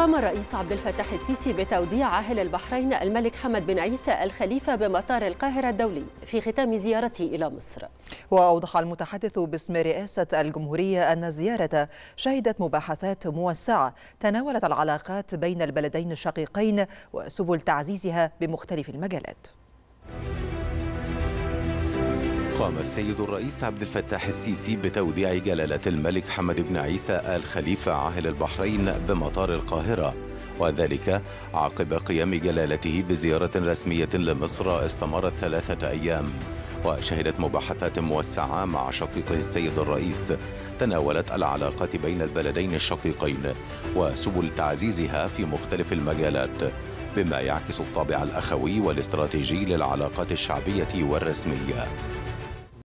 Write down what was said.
قام الرئيس عبد الفتاح السيسي بتوديع عاهل البحرين الملك حمد بن عيسى الخليفة بمطار القاهرة الدولي في ختام زيارته إلى مصر. وأوضح المتحدث باسم رئاسة الجمهورية أن الزيارة شهدت مباحثات موسعة تناولت العلاقات بين البلدين الشقيقين وسبل تعزيزها بمختلف المجالات. قام السيد الرئيس عبد الفتاح السيسي بتوديع جلالة الملك حمد بن عيسى الخليفة عاهل البحرين بمطار القاهرة، وذلك عقب قيام جلالته بزيارة رسمية لمصر استمرت 3 أيام، وشهدت مباحثات موسعة مع شقيقه السيد الرئيس تناولت العلاقات بين البلدين الشقيقين وسبل تعزيزها في مختلف المجالات، بما يعكس الطابع الأخوي والاستراتيجي للعلاقات الشعبية والرسمية.